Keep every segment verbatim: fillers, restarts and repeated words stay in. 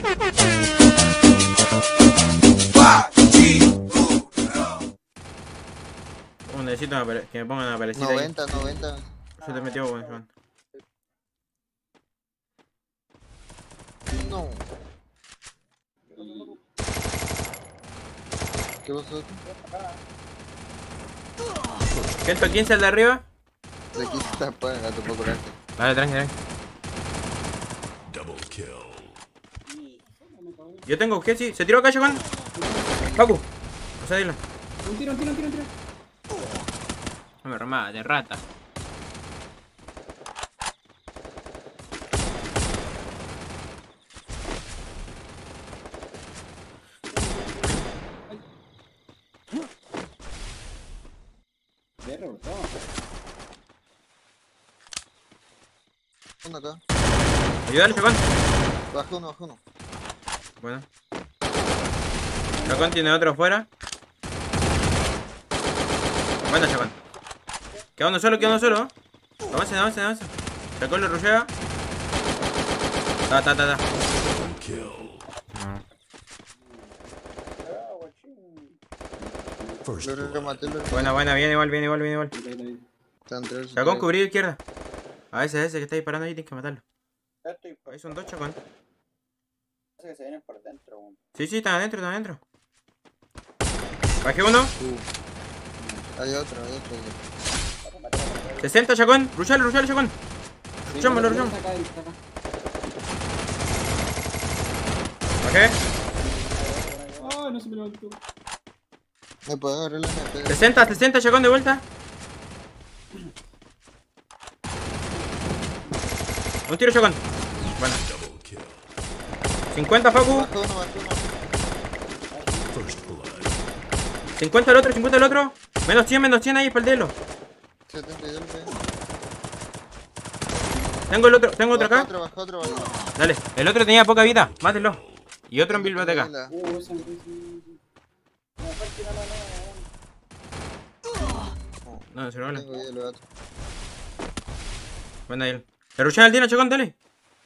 Oh, necesito una que me pongan una parecida. noventa, noventa. Se te metió, weón. No. ¿Qué pasó? ¿ciento quince al de arriba? De aquí está para tu poco curarte. Vale, tranqui, tranqui. Yo tengo que sí. Se tiró acá, Chocón. Pacu. O sea, dilo. Un tiro, un tiro, un tiro, un tiro. No me remada, de rata. De rebotado. Uno acá. Ayúdale, Chocón. Baja uno, baja uno. Bueno. Chocón tiene otro fuera. Bueno, Chocón. Queda uno solo, queda uno solo. Avancen, avancen, avancen. Chocón lo rushea. Ta, ta, ta, ta. Lo rematé, lo Buena, buena, viene igual, viene igual, viene igual. Están tres. Chocón, cubrir izquierda. A ese, a ese que está disparando ahí, tienes que matarlo. Ahí son dos, Chocón. Que se vienen por dentro. Un... Sí, sí, están adentro, están adentro. Bajé uno. Uh. Hay otro, hay otro. sesenta, Chocón. Rushalo, rushalo, Chocón. Ruchámoslo, ruchamos. Bajé. Ay, no se me levantó. Me puedo agarrar la M P. sesenta, sesenta, Chocón, de vuelta. Un tiro, Chocón. Bueno. cincuenta, Facu. Baja uno, baja uno. cincuenta el otro, cincuenta el otro. Menos cien, menos cien ahí para el delo. setenta y dos, ¿eh? Tengo el otro, tengo otro Baja acá. otro, baja otro, baja otro. Dale, el otro tenía poca vida, mátenlo. Y otro en biblioteca. Uh, esa No, no se lo vale. Tengo hielo, otro. Buena él. Le rushea el dino, Chocón, dale.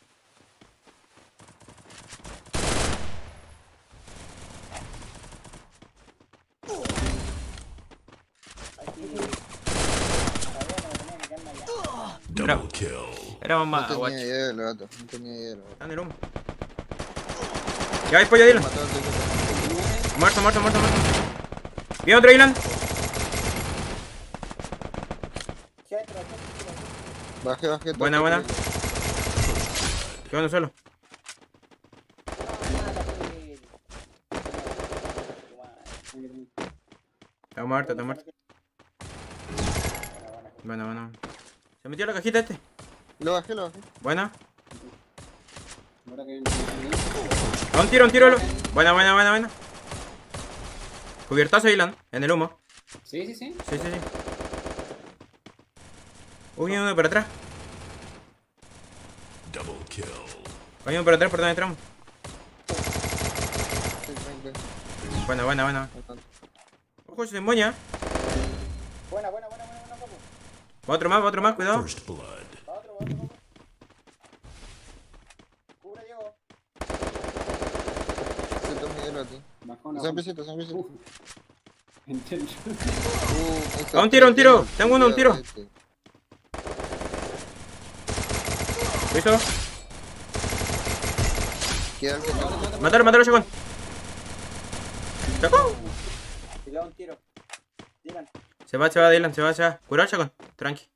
Double kill. Éramos No más, tenía guacho. hielo, otro. No tenía hielo. Está en el humo. Ya hay pollo, dilo. Mató al tipo. Muerto, muerto, muerto, muerto. Viene otro Dylan. Bajé, bajé. Buena, buena. Queda uno solo. Está muerto, está muerto. Bueno, bueno. Se metió a la cajita este. Lo bajé, lo bajé. Buena. ahora que A un tiro, un tiro. Buena, buena, buena, buena. Cubiertazo Dylan, en el humo. Sí, sí, sí. Sí, sí, sí. Uy, viene uno por atrás. Double kill. Hay uno por atrás, por donde entramos. Sí, ven, ven. Buena, buena, buena. Ojo, se moña. Buena, buena, buena, buena, buena, papu. Va otro más, va otro más, cuidado. First blood. Va otro, va otro, papu. Cubre, Diego. Se toma hielo a ti. Bajó una. Son pisitos, son pisitos. Uf. Entiendo. Uh, esa A un tiro, un tiro. tres, Tengo uno, un tiro. este. ¿Listo? Queda el que está. Matalo, matalo, Chocón. ¡Chocón! Y le da un tiro. Dylan. Se va, se va, Dylan, se va, se va. Curar, Chocón. Tranqui.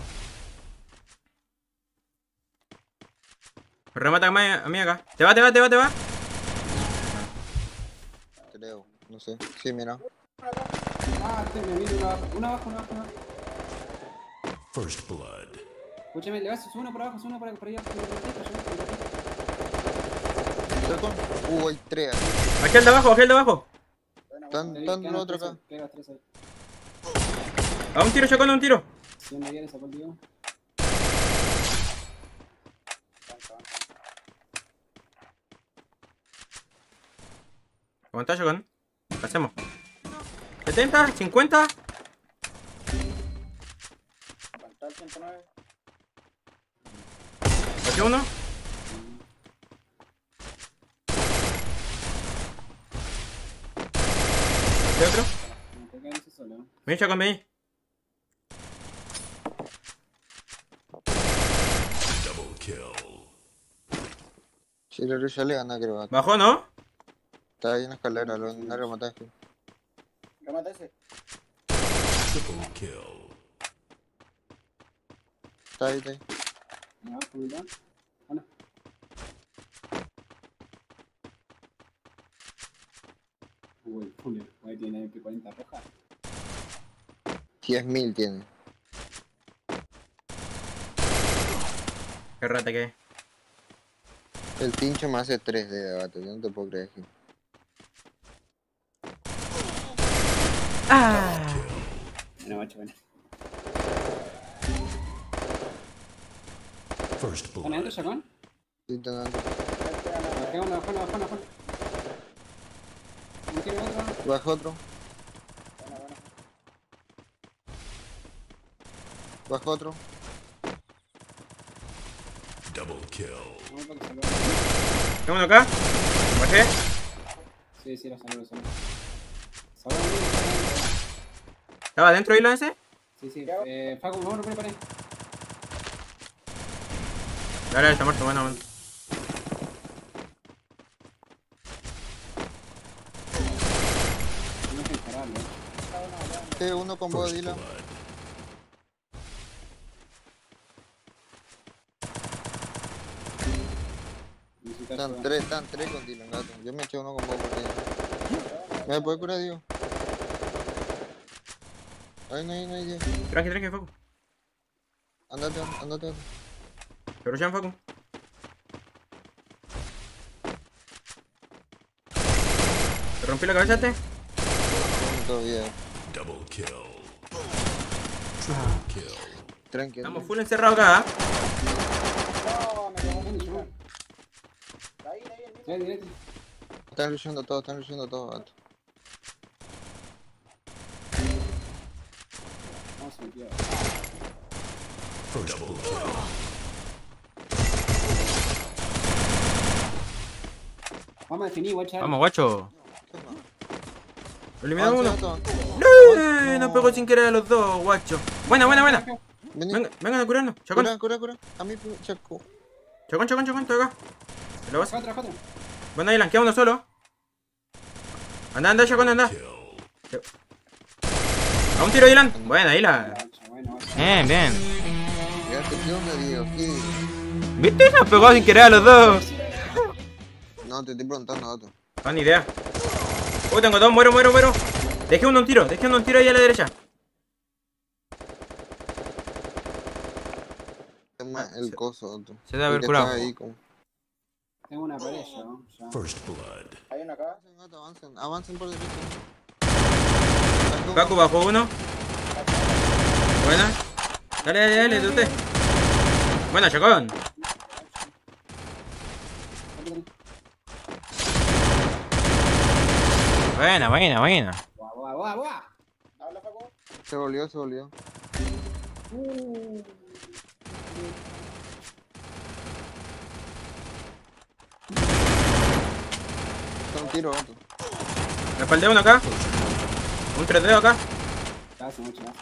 Remata a mí, a mí acá. Te va, te va, te va, te va. Creo, no sé. Sí, mira. Ah, este me vino una baja. Una baja, una baja, una baja. First blood. Escúchame, le vas, sube uno por abajo, sube uno por, por allá. Por la biblioteca, sube por la biblioteca. Chocón. Uh, hay tres. Bajé el de abajo, bajé el de abajo. Están, Ahí, están quedan los otros tres acá. ahí, quedan tres ahí. A un tiro, Chocón, a un tiro. Si me viene, sacó el tío. Aguanta, Chocón. ¿Qué hacemos? ¿setenta? ¿cincuenta? Aguantar el ciento nueve. ¿Bajé uno? ¿Qué otro? No te quedes solo. Ven, Chacón, ven. Double kill. Si le rushea le gana, creo. ¿Bajó, no? Está ahí en la escalera, lo no remataste. Remata ese. Triple kill. Está ahí, está ahí. Ya, comida. Bueno. Uy, Julio, ahí tiene P cuarenta roja. diez mil tiene. Qué rata que es. El pincho me hace tres de debate, yo no te puedo creer. Ah. Bueno, macho, bueno. First ¿Están blood. adentro, Chacón? Estoy intentando. Bajé uno, bajé uno, bajé uno, bajé uno. ¿Un tiro otro? Baja otro. Buena, buena. Baja otro. Double kill. No, porque salió. ¿Tengo uno acá? ¿Bajé? Sí, sí, lo salió, lo salió. Salió uno, salió. ¿Estaba adentro hilo ese? Sí, sí. Eh, Facu, vamos a preparar. Dale, está muerto, bueno, bueno. No sé dispararlo. Sí, uno con vos, First Dylan. blood. Necesitas Están ayuda. tres, están tres con Dylan, gato. Yo me eché uno con vos porque... ¿Me puede curar, Dios? Ay, no hay, no hay, Dios. Tranqui, tranqui, Facu. Andate, andate. Te rushan, Facu. ¿Te rompí la cabeza este? Todavía. Double kill. Triple kill. Tranquilo. Estamos full encerrados acá. No, me pegó ¿Dónde, mucho. Chacón? Ahí, ahí, el mismo. Ya, directo. Están luchando todos, están luchando todos, gato. Vamos a meter. First double kill. Vamos a definir, igual, chaval. Vamos, guacho. ¿Qué más? Lo eliminamos uno. Avanza, gato. ¡No! Nos pegó sin querer a los dos, guacho. Buena, buena, buena. Vení. Venga, vengan a curarnos. Chacón. Cura, cura, cura. A mí, chaco. Chacón, chacón, chacón, estoy acá. ¿Te lo vas? Cuatro, cuatro. Bueno, Dylan, queda uno solo. Anda, anda, Chacón, anda. Kill. A un tiro, Dylan. Buena, Dylan. Guacho, bueno, guacho. Bien, bien. Fíjate, ¿qué onda, Diego? ¿Qué? ¿Viste? Nos pegó sin querer a los dos. No, te estoy preguntando, gato. No, ni idea. Uy, tengo dos, muero, muero, muero. Dejé uno un tiro, dejé uno un tiro ahí a la derecha. Es más Ah, el se- coso, gato. se debe haber El que curado. está ahí, como... Tengo una pared ya, ¿no? Ya. First blood. Hay uno acá. Avancen, gato, avancen. Avancen por derecha. Facu bajó uno. Buena. Dale, dale, dale, de usted. Buena, Chacón. Buena, buena, buena. Guau, guau, guau, guau. Habla, Facu. Se volvió, se volvió. Está un tiro, gato. Me espaldé uno acá. Un tres D acá. Casi, mucho más.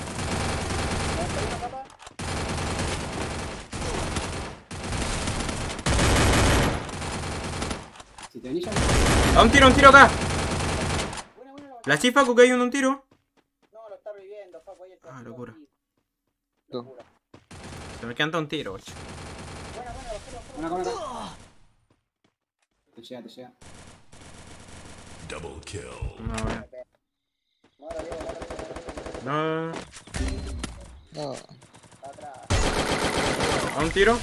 Si te venís ya. A un tiro, un tiro acá. Buena, buena, buena. La chifa, que hay uno un tiro. No, lo está reviviendo, Facu. Ahí está. Ah, locura. Locura. Se me quedan un tiro, guacho. Buena, buena, bajalo, bajalo. Una con acá. Te llega, te llega. Double kill. No, bueno. Mata, Diego, mata, Diego, mata, Diego. No. No. Está atrás. A un tiro.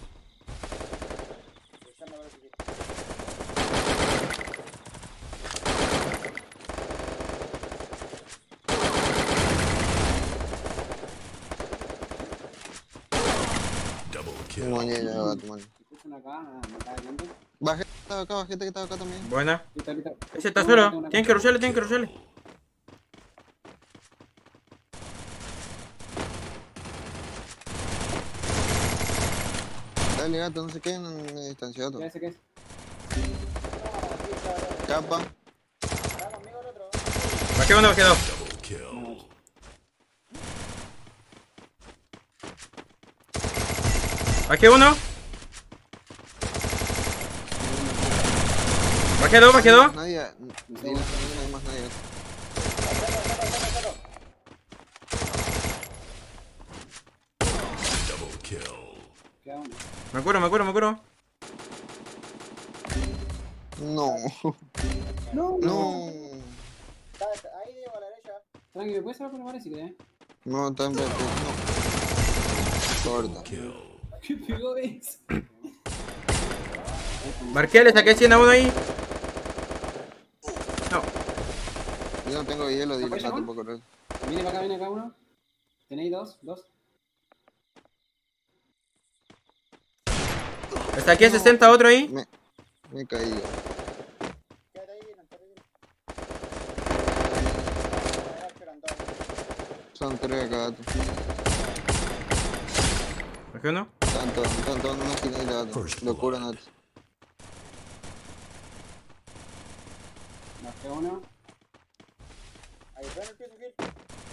Echando a ver si- Double Un kill. moñeño, gato, man. Si escuchan acá, nada, me cae adelante. Bajé, estaba acá, bajete que estaba acá también. Buena. Ahorita, ahorita. Ese está Tengo solo. una- tengo una Tienen que rusharle, tienen que rusharle. Dale, gato, no se queden en mi distancia, gato. Ya sé qué es. Capa. Está conmigo el otro. Bajé uno, bajé dos. Double kill. Bajé uno. Bajé dos, bajé dos. Nadie. Dile, no hay más nadie. Double kill. Queda uno. Me curo, me curo, me curo. No. No, No. Está, está ahí, Diego, a la derecha. Tranqui, ¿me puedes sacar por la pared si querés? No, está en verde. No. Corta. Kill. ¿Qué pegó eso? Marqué, le saqué cien a uno ahí. No. Yo no tengo hielo, dile, ¿Apoya, no Juan? tampoco correr. Viene para acá, viene acá uno. ¿Tenéis dos? ¿Dos? Le saqué sesenta a otro ahí. Me, me caí yo. Quédate ahí, Dylan, quédate ahí. Ah, esperando. Son tres acá, gato. Bajé uno. Están todos, están todos en una esquinita, gato. Lo curan, gato. Bajé uno. Ahí, ven el piso, Gil.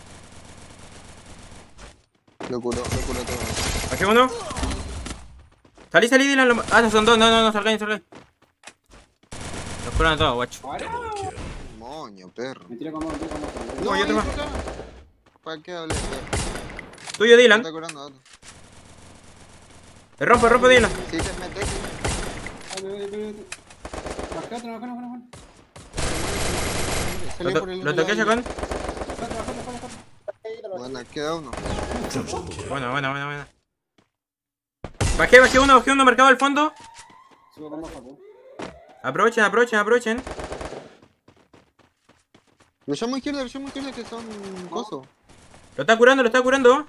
Lo curó, lo curó todo. Bajé uno. Salí, salí, Dylan. lo- Ah, no, son dos. No, no, no, salgáis, salgáis. Los curan a todos, guacho. Ahora. Double kill. Moño, perro. Me tiro con vos, me tiro con vos. No, yo te ahí mato. está. ¿Para qué hablé, perro? Tuyo, Me Dylan. está curando, gato. Le rompo, le rompo, Dylan. Si te metes, Ay, me voy, me voy, me voy. Bajé otro, bajé, bajé, bajé. salí Lo, por to el lo otro toqué, lado. Chacón. Bajé otro, bajé otro, bajé otro. Ahí, te lo Bueno, queda uno. Double kill. Bueno, bueno, bueno, bueno. Bajé, bajé uno, bajé uno marcado al fondo. Subo con vos, Facu. Aprovechen, aprovechen, aprovechen. Lo llamo izquierda, lo llamo izquierda que son cosos. Lo está curando, lo está curando.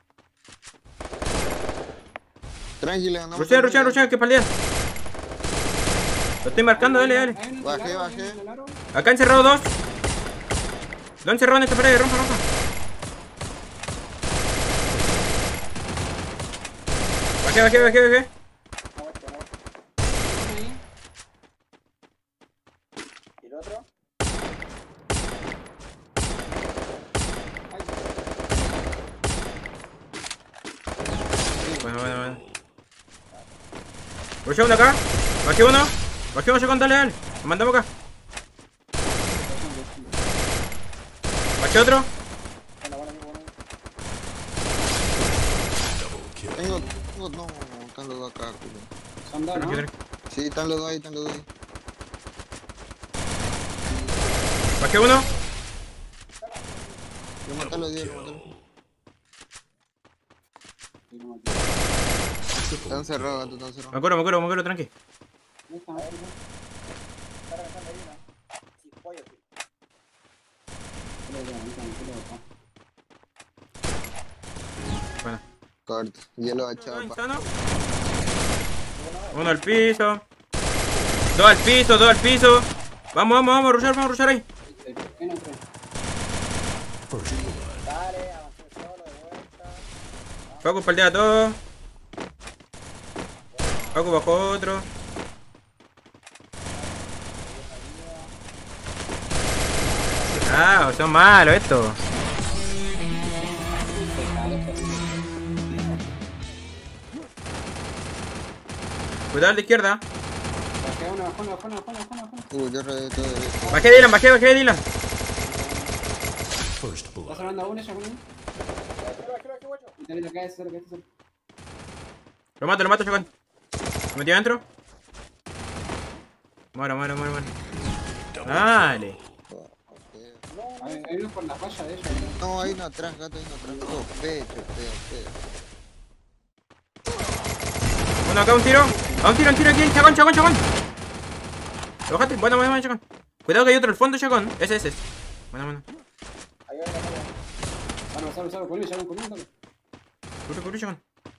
Tranquila, andamos. Ruchean, ruchean, ruchean, que paldea. Lo estoy marcando, dale, dale. Hay uno en el Bajé, aro, bajé. hay uno en el aro. Acá encerrado dos. Lo han encerrado en esta pared, rompa, rompa. Bajé, bajé, bajé, bajé. Uno ahí. ¿Y el otro? Ay, Bueno, bueno, bueno. Rushea uno acá. Bajé uno. Bajé uno, Chacón, dale, dale. Lo mandamos acá. Bajé otro. Bueno, bueno, amigo, bueno. Double kill. Tengo, tengo, no, están los dos acá, culo. son dos, ¿no? Tranqui, tranqui. Sí, están los dos ahí, están los dos ahí. Bajé uno. Lo matalo, Diego, lo matalo. Sí, lo maté. Están cerrados, gato, están cerrados. Me curo, me curo, me curo, tranqui. Ahí está, ahí está. Está regresando ahí, ¿no? Sí, pollo, sí. Culo de acá, culo de acá. Bueno. Corta. Hielo a chapa. Insano. Uno al piso. Dos al piso, dos al piso. Vamos, vamos, vamos a rushar, vamos a rushar ahí. Eh, ¿por qué no entré? First blood. Dale, avancé solo, de vuelta. Facu paldea todo. Facu bajó otro. Ah, son malos estos. Cuidado al de izquierda. Bajé uno, bajé uno, bajé uno, bajé uno, bajé uno. Uh, yo re todo derecho. Bajé Dylan, bajé, bajé Dylan. First ¿Estás blood. hablando a uno, ya con uno? Quiero, quiero, quiero, guacho. Y dale lo que es, lo que es. Lo mato, lo mato, Chacón. ¿Me metió adentro? Muero, muero, muero, muero. Dale. Hay hay uno por la falla de ellos. ¿no? No, hay uno atrás, gato, hay uno atrás. Oh, pecho, feo, feo. Uno acá, un tiro. A un tiro, un tiro aquí. Chacón, Chacón, Chacón. ¿Lo bajaste? Bueno, bueno, bueno, Chacón. Cuidado que hay otro al fondo, Chacón. Ese, ese. Bueno, bueno. Ahí va, ahí va. Salvo, salvo, salvo, conmigo, salvo, conmigo, salvo. Cubre, cubre, Chacón.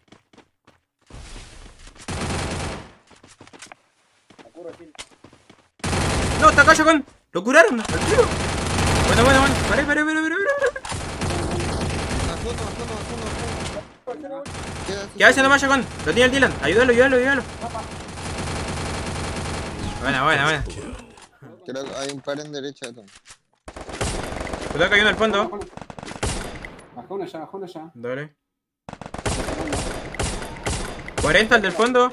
Me curo, Gil. No, está acá, Chacón. Lo curaron. Al tiro. Bueno, bueno, bueno. Paré, paré, paré, paré, paré. Bajó uno, bajó uno, bajó uno, bajó uno. Queda así. ¿Qué hace nomás, Chacón? Lo tiene el Dylan. Ayúdalo, ayúdalo, ayúdalo. Buena, buena, buena. Creo que hay un par en derecha, gato. Cuidado que hay uno al fondo. Bajó una. Bajó una ya, bajó una ya. Dale. cuarenta al del fondo.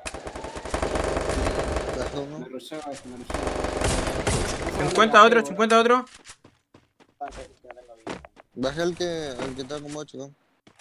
Bajé uno. Me rushaba este, me rushaba. cincuenta otro, cincuenta otro. Panza, que no tengo vida. Bajé el que, el que está como ocho, ¿no?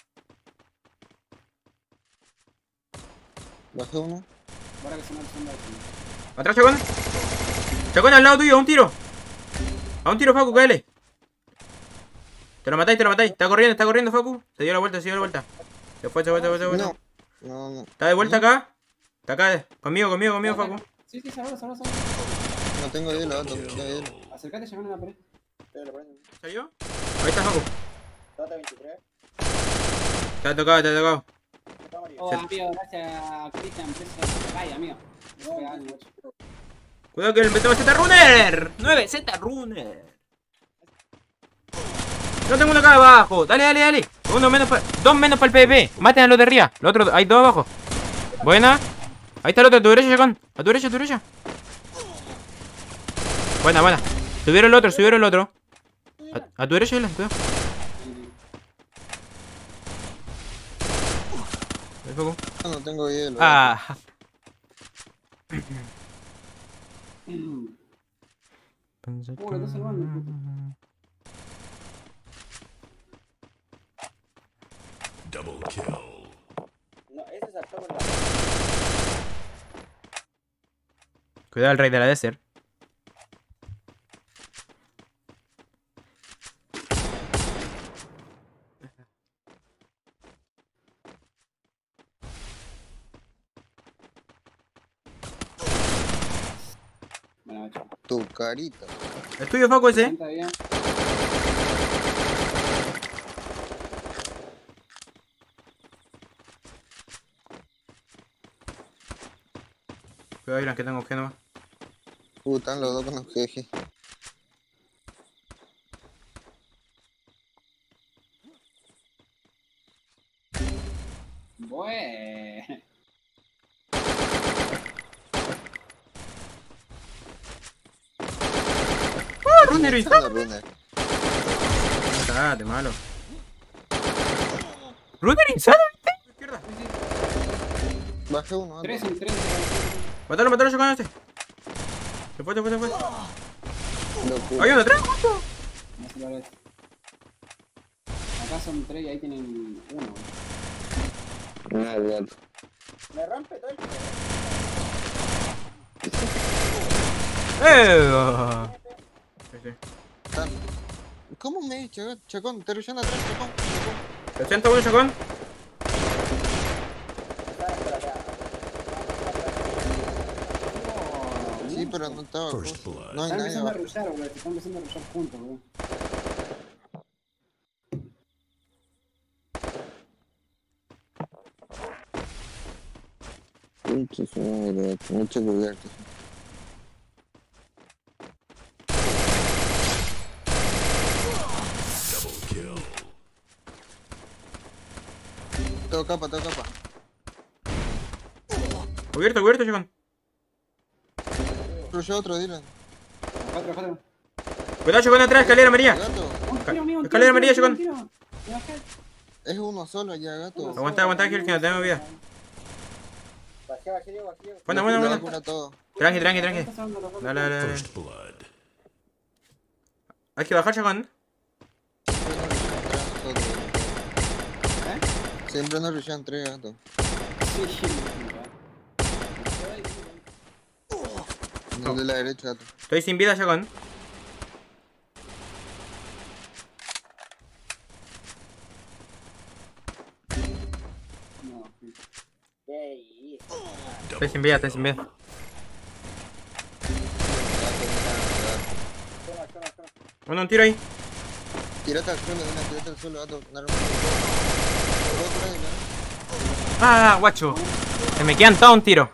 Bajé uno. Ahora que se me ha sonado. Atrás, Chacón. Chacón al lado tuyo, a un tiro. A un tiro, Facu, caele. Te lo matáis, te lo matáis. Está corriendo, está corriendo, Facu. Se dio la vuelta, se dio la vuelta. Se fue, se fue, se fue, se fue. No. No, no. Está de vuelta acá. Está acá. Conmigo, conmigo, conmigo, Facu. Sí, sí, salva, salva, salva. No tengo hielo, Gato, no tengo hielo. Acercate, llegando a la pared. Pero lo prendo. ¿Salió? Ahí está, Facu. Dota veintitrés. Te ha tocado, te ha tocado. Está amarillo. Oh, amigo, gracias, Cristian. Ay, amigo. No se pega, guacho. Cuidado que le metemos Z Runner. nueve Z Runner. No tengo uno acá abajo. Dale, dale, dale. Uno menos pa... Dos menos para el PvP. Maten a los de arriba. Los otros, hay dos abajo. Buena. Ahí está el otro, a tu derecha, Chacón. A tu derecha, a tu derecha. Buena, buena. Subieron el otro, subieron el otro. A, a tu derecha, Elen, cuidado. Ahí, Facu. No tengo hielo. Ah. Uh, lo está salvando, puto. Double kill. No, ese saltó por la. Cuidado el rey de la desert. Bueno, guacho. Tu carita. ¿Es tuyo, Facu, ese? Está bien. Cuidado, Irán, que tengo que nomás. Uh, están los dos con los jejes. Bueno. ¡Oh, Runner! Está la runner. Cállate, malo. ¿Runner insano? Izquierda. Bajé uno, Gato. Tres en tres. Matalo, matalo, Chacón, este. Se fue, se fue, se fue. Locura. Hay uno atrás. No se lo haré. Acá son tres y ahí tienen uno. Ah, Gato. Me rompe todo el pie. ¡Eh! Sí, sí. Están- ¿Cómo me he hecho, Chacón? Te rushan atrás, Chacón. Chacón. ochenta uno, Chacón. Sí, pero no estaba. First cosa. blood. No hay Están nadie empezando a abajo. rushar, boludo. Se están empezando a rushar juntos, boludo. Mucho madre, Gato. Mucho cubierto. Double kill. Tengo capa, tengo capa. Cubierto, cubierto, Chacón. Rushó otro, Dylan. Cuatro, cuatro. Cuidado, Chacón, atrás, escalera amarilla. Gato. Un tiro, amigo, un Escalera tiro, amarilla, tiro, Chacón. tiro, tiro. Me bajé. Es uno solo ya, Gato. Aguanta, aguanta, Ángel, que no tenemos vida. Bajé, bajé, Diego, bajé. Diego. Buena, buena, Le buena. cura todo. Tranqui, tranqui, tranqui. Está salvando los dos. Dale, dale, dale. First blood. Hay que bajar, Chacón. Siempre nos rushan tres, Gato. Sí, sí. El de la derecha, Gato. Estoy sin vida, Chacón. No, ¿Qué hizo? Estoy sin vida, estoy sin vida. Toma, toma, toma. Bueno, un tiro ahí. Tírate al suelo, Dylan, tírate al suelo, Gato. Dale un- Otro, Dylan. Ah, guacho. Se me quedan todos un tiro.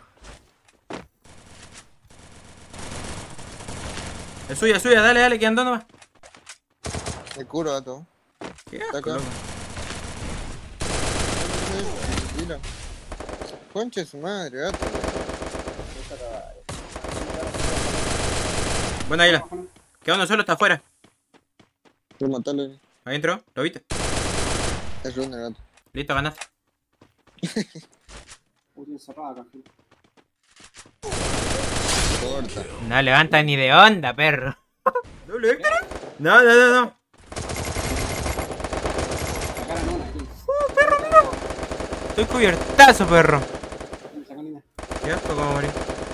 Es suya, es suya, dale, dale, quedan dos nomás. Me curo, Gato. ¿Qué Está asco, acá. loco. Mira. Conche su madre, Gato. Buena isla. Queda uno solo, está afuera. Quiero matarlo. Ahí entró, ¿lo viste? Es runner, gato. Listo, ganaste. Uy, tiene cerrada acá, Gil. Corta. No levanta ni de onda, perro. ¿Doble Héctor? No, no, no, no. Sacaron una, Gil. Estoy cubiertazo, perro. Sacan una. Qué asco como morir.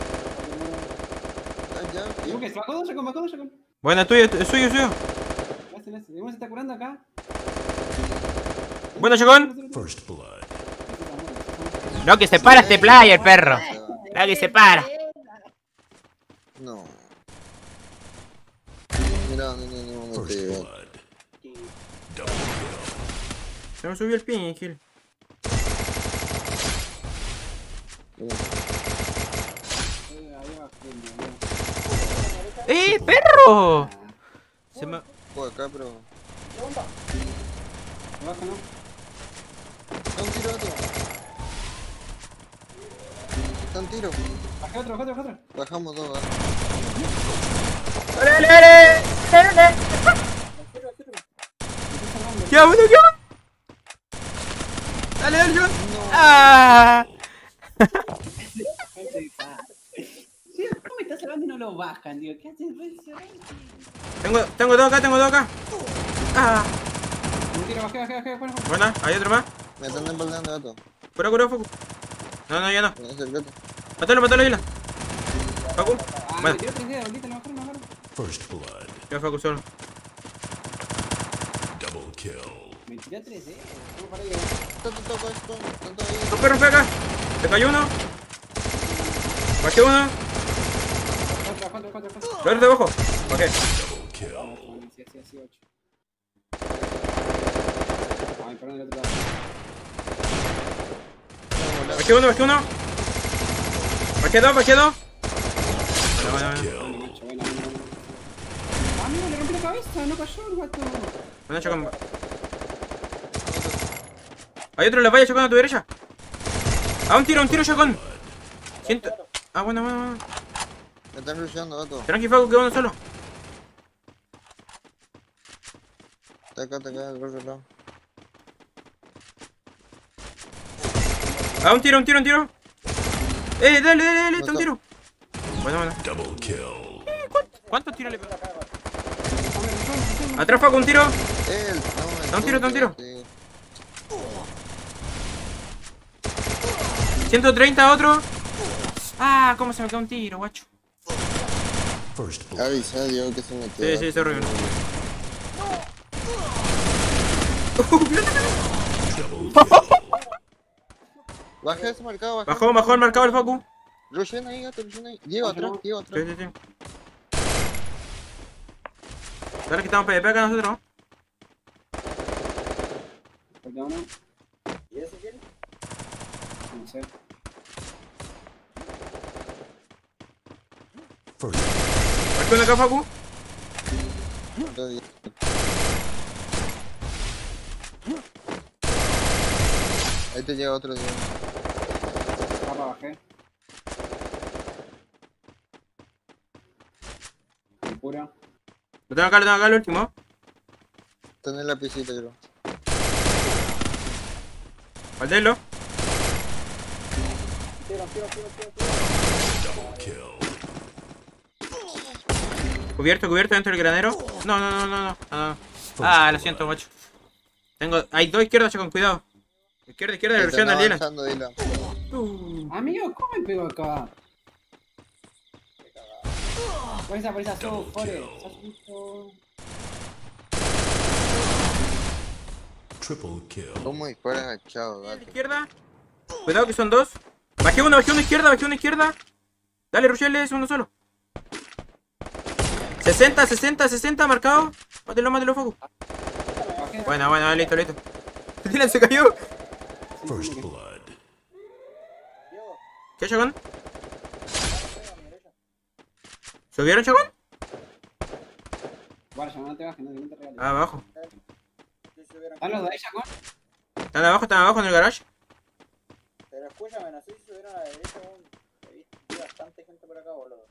Ah, ya, Digo tío. que se bajó dos, Chacón, bajó dos, Chacón. Buena tuya, es suyo, es suyo. Lástima, lástima. Uno se está curando acá. Buena, Chacón. First blood. No, que se para este player, perro. No, que se para. No. Mira, ni ni ni un First momento. blood. Double kill. Se me subió el ping, Gil. Eh, ahí va, Gil, ahí ¡Eh, perro! Se me... Puedo acá, pero. va. ¿Te baja, no? Da un tiro, gato. Da un tiro. Bajé otro, bajé otro, bajé otro. Bajamos dos, gato. ¡Dale, dale, dale! ¡Dale, dale! ¿Qué hago, qué hago? Dale, dale, Chacón. ¡Ah! Sí, ¿cómo me estás hablando y no lo bajan, tío? ¿Qué haces? Tengo, tengo dos acá, tengo dos acá. ¡Ah! Un tiro, bajé, bajé, bajé, bueno, bueno. Buena, hay otro más. Me están empalando, gato. Cura, cura, Facu. No, no, ya no. Es el gato. Matalo, matalo, Yula. Facu. Ah, Bueno. me tiró tres dedos, ahorita lo bajaron, lo bajaron. First blood. Ya, Facu, solo. Double kill. Me tiró tres dedos. ¿Cómo para ahí? Tanto toco esto. Tanto ahí. Rompe, rompe acá. Se cayó uno. Bajé uno. Cuatro, cuatro, cuatro, cuatro. Lo otro de abajo. Bajé. Double kill. Sí, sí, sí, ocho. Ay, perdón, el otro lado. Bajé uno, bajé uno. Bajé dos, bajé dos. Bueno, bueno, bueno. Kill. Bueno, macho, bueno, bueno, bueno. Ah, mira, le rompí la cabeza, no cayó el gato. Bueno, Chacón. Hay otro en la valla, Chacón, a tu derecha. Ah, un tiro, un tiro, Chacón. Siento... Ah, bueno, bueno, bueno. Me están rusheando, gato. Tranqui, Facu, que uno solo. Está acá, está acá, del otro lado. Ah, un tiro, un tiro, un tiro. Eh, dale, dale, dale, está un tiro. Bueno, bueno. Double kill. ¿Cuántos tiros le pegó? Atrás, Facu, un tiro. Él, no, me Da un tiro, da un tiro. Sí. ciento treinta, otro. Ah, cómo se me quedó un tiro, guacho. First blood. Avisa, Diego, que se metió. Sí, sí, se horrible. Double kill. Baja ese marcado, baja. Bajó, bajó el marcado el Facu. Rushen ahí, gato, rushen ahí. Diego atrás, Diego Sí, atrás. sí, sí. Ahora quitamos P V P acá nosotros. Falta uno. ¿Y ese quién? No sé. First Bajé uno acá, Facu. Otro Diego. Ahí te llega otro Diego. Capa, bajé. Y pura. Lo tengo acá, lo tengo acá, el último. Está en la piscina, creo. Faltélo. Tiro, tiro, tiro, tiro, tiro. double kill. Cubierto, cubierto dentro del granero. No, no, no, no, no. Ah, ah, lo siento, macho. Tengo. Hay dos izquierdas, con cuidado. Izquierda, izquierda, la versión del Dylan. avanzando, Dylan. Uh. Amigo, ¿cómo me pegó acá? Por esa, por esa, sos Fore. Sos justo. Triple kill. ¿Cómo disparas agachado, A la gato? izquierda. Cuidado que son dos. Bajé uno, bajé una izquierda, bajé una izquierda. Dale, Rochelle, es uno solo. sesenta, sesenta, sesenta, marcado. Mátelo, mátelo, Facu. Bajé. Bueno, bueno, listo, listo. Dylan se cayó. First blood. Diego, ¿Qué, Chacón? pega a mi derecha. ¿Subieron, Chacón? Vale, no te bajes, no, no te regales. Ah, abajo. Si subieran- ¿Están los de ahí, Chacón? Están abajo, están abajo en el garage. Pero escúchame, no sé si subieron a la derecha, weón. He visto vi bastante gente por acá, boludo.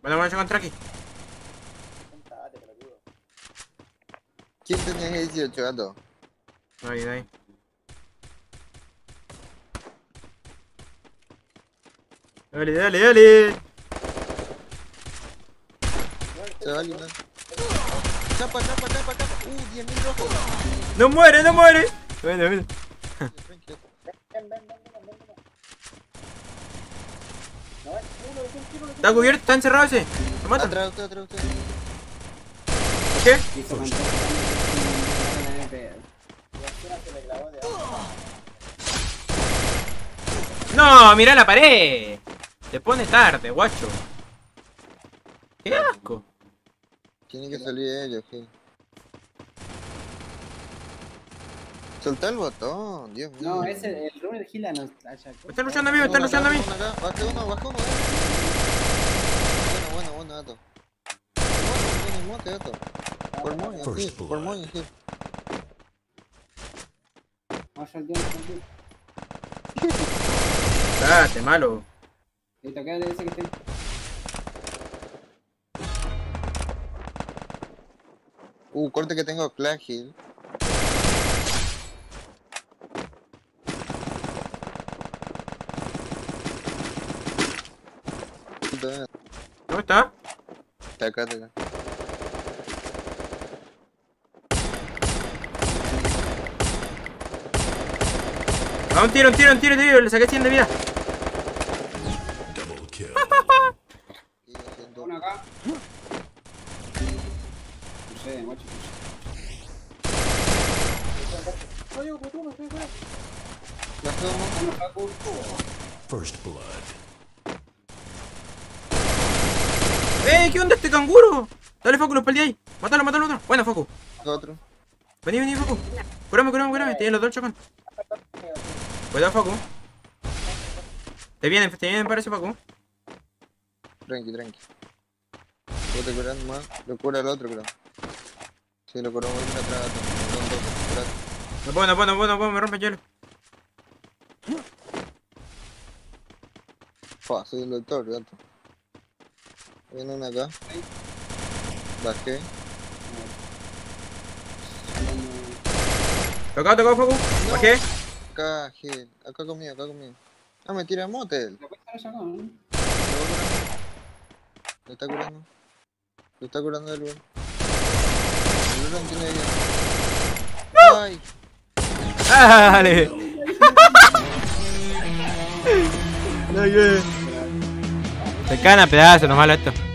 Bueno, bueno, contra aquí. Sentate, pelotudo. ¿Quién tenía dieciocho, gato? Ahí, ahí. Dale, dale, dale. Se va a alinear. Chapa, chapa, chapa, chapa. Uh, diez mil rojos. No muere, no muere. Bueno, bueno. Tranquilo. Ven, ven, ven, ven, ven, ven. No, ven, uno, es un tiro, es un Está cubierto, está encerrado ese. Lo mata. Atrás, usted, atrás, usted. ¿Qué? Y se mantiene con la M P. Y encima se le clavó de abajo. No, mira la pared. Te pone tarde, guacho. Qué asco. Tiene que salir ellos, Gil. Soltá el botón, Dios mío. No, ese, el runner Gila nos achacó. Están luchando a mí, están luchando a mí. Baje uno, baje uno. Bueno, bueno, bueno, gato. Por moño, gato. Por moño, First Gil. Por blood. moño, Gil. Vamos al tiempo, al tiempo. Date, malo. Listo, quédate ese que está ahí. Uh, corte que tengo Clash, Gil. ¿Dónde está? Está acá, está acá. A un tiro, un tiro, un tiro, tío. Le saqué cien de vida. Double kill. Y haciendo- Uno acá. No sé, guacho. No, digo, pero tú no estoy fuera. Baje uno. Uno, Facu. First blood. ¡Eh! ¿Qué onda este canguro? Dale, Facu, los peleé ahí. Mátalo, mátalo, mátalo. Bueno, Facu. Baje otro. Vení, vení, Facu. Curame, curame, curame. Tienen los dos chocón. Cuidado, Facu. Te vienen, te vienen, parece, Facu. Tranqui, tranqui. Yo te curando más. Lo cura el otro, creo. Sí, lo curamos uno atrás, gato. Son dos, curate. No puedo, no puedo, no puedo, no puedo. Me rompe el hielo. Fua, soy el doctor, gato. Viene uno acá. Bajé. Tocado, tocado, Facu. Bajé. Acá, Gil. Acá conmigo, acá conmigo. Ah, me tira motel. ¿Lo puedes estar allá, no? Lo está curando. Lo está curando el weón. El weón tiene vida. ¡Ay! Dale. No, Se caen a pedazos, lo malo esto.